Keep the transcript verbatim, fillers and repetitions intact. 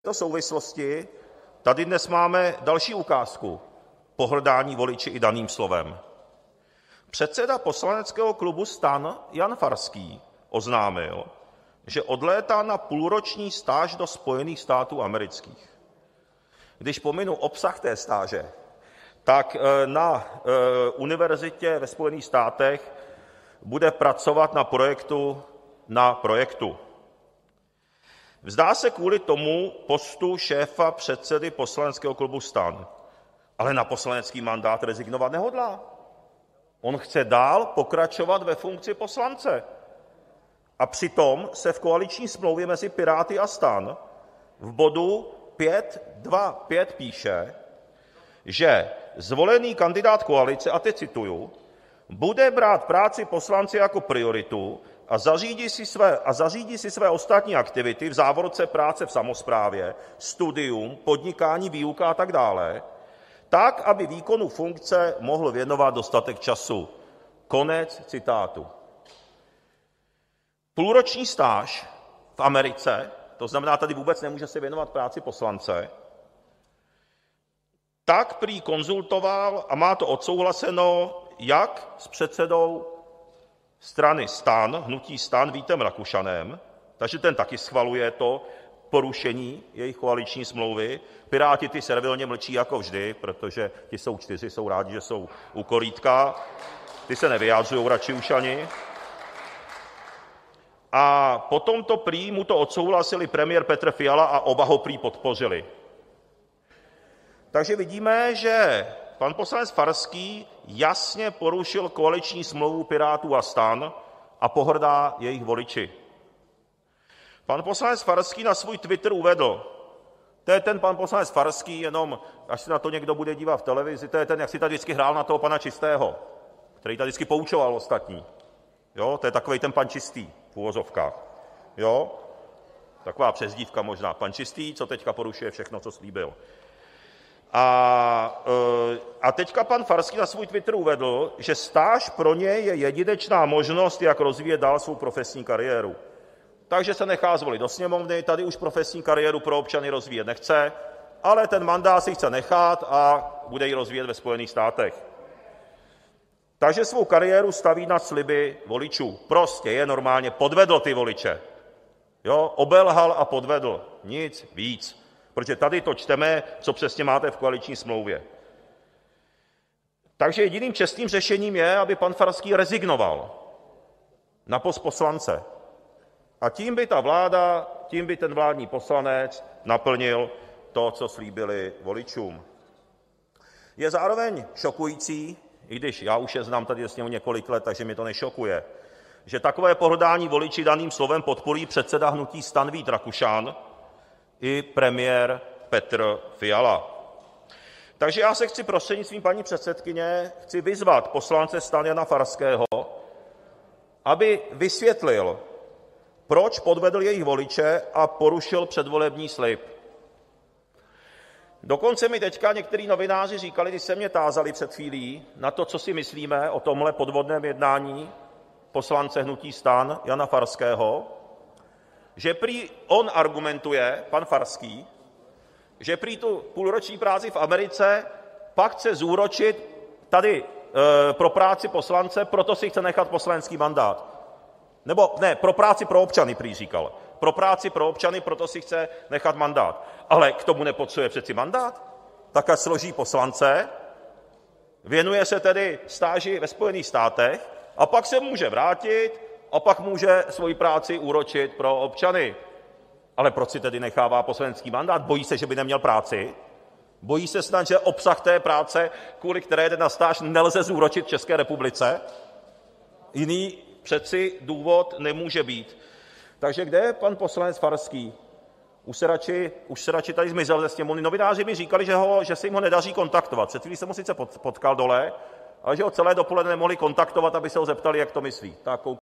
této souvislosti tady dnes máme další ukázku pohrdání voliči i daným slovem. Předseda poslaneckého klubu STAN Jan Farský oznámil, že odlétá na půlroční stáž do Spojených států amerických. Když pominu obsah té stáže, tak na univerzitě ve Spojených státech bude pracovat na projektu na projektu. Vzdá se kvůli tomu postu šéfa předsedy poslaneckého klubu STAN, ale na poslanecký mandát rezignovat nehodlá. On chce dál pokračovat ve funkci poslance. A přitom se v koaliční smlouvě mezi Piráty a STAN v bodu pět dva pět píše, že zvolený kandidát koalice, a teď cituju, bude brát práci poslance jako prioritu a zařídí si své, a zařídí si své ostatní aktivity, v závorce práce v samosprávě, studium, podnikání, výuka a tak dále, tak, aby výkonu funkce mohl věnovat dostatek času. Konec citátu. Půlroční stáž v Americe, to znamená, tady vůbec nemůže se věnovat práci poslance, tak prý konzultoval a má to odsouhlaseno jak s předsedou strany STAN, hnutí STAN Vítem Rakušanem, takže ten taky schvaluje to porušení jejich koaliční smlouvy. Piráti ty servilně mlčí jako vždy, protože ti jsou čtyři, jsou rádi, že jsou u korytka, ty se nevyjádřují radši už ani. A potom to prý mu to odsouhlasili premiér Petr Fiala a oba ho prý podpořili. Takže vidíme, že pan poslanec Farský jasně porušil koaliční smlouvu Pirátů a STAN a pohrdá jejich voliči. Pan poslanec Farský na svůj Twitter uvedl, to je ten pan poslanec Farský, jenom až se na to někdo bude dívat v televizi, to je ten, jak si tady vždycky hrál na toho pana Čistého, který tady vždycky poučoval ostatní. Jo, to je takovej ten pan Čistý v uvozovkách. Jo, taková přezdívka možná. Pan Čistý, co teďka porušuje všechno, co slíbil. A, a teďka pan Farský na svůj Twitter uvedl, že stáž pro něj je jedinečná možnost, jak rozvíjet dál svou profesní kariéru. Takže se nechá zvolit do sněmovny, tady už profesní kariéru pro občany rozvíjet nechce, ale ten mandát si chce nechat a bude ji rozvíjet ve Spojených státech. Takže svou kariéru staví na sliby voličů. Prostě je normálně podvedl ty voliče. Jo, obelhal a podvedl. Nic víc. Protože tady to čteme, co přesně máte v koaliční smlouvě. Takže jediným čestným řešením je, aby pan Farský rezignoval na post poslance. A tím by ta vláda, tím by ten vládní poslanec naplnil to, co slíbili voličům. Je zároveň šokující, i když já už je znám tady s ním několik let, takže mě to nešokuje, že takové pohrdání voliči daným slovem podporí předseda hnutí STAN Vít Rakušan i premiér Petr Fiala. Takže já se chci prostřednictvím paní předsedkyně chci vyzvat poslance STAN Jana Farského, aby vysvětlil, proč podvedl jejich voliče a porušil předvolební slib. Dokonce mi teďka některý novináři říkali, když se mě tázali před chvílí na to, co si myslíme o tomhle podvodném jednání poslance hnutí STAN Jana Farského, že prý on argumentuje, pan Farský, že prý tu půlroční práci v Americe pak chce zúročit tady e, pro práci poslance, proto si chce nechat poslanecký mandát. Nebo ne, pro práci pro občany, prý říkal. Pro práci pro občany, proto si chce nechat mandát. Ale k tomu nepotřebuje přeci mandát. Tak ať složí poslance, věnuje se tedy stáži ve Spojených státech a pak se může vrátit a pak může svoji práci úročit pro občany. Ale proč si tedy nechává poslanecký mandát? Bojí se, že by neměl práci? Bojí se snad, že obsah té práce, kvůli které jde na stáž, nelze zúročit v České republice? Jiný přeci důvod nemůže být. Takže kde je pan poslanec Farský? Už se radši, už se radši tady zmizel ze sněmovny. Novináři mi říkali, že, ho, že se jim ho nedaří kontaktovat. Před chvílí jsem ho sice potkal dole, ale že ho celé dopoledne nemohli kontaktovat, aby se ho zeptali, jak to myslí. Tak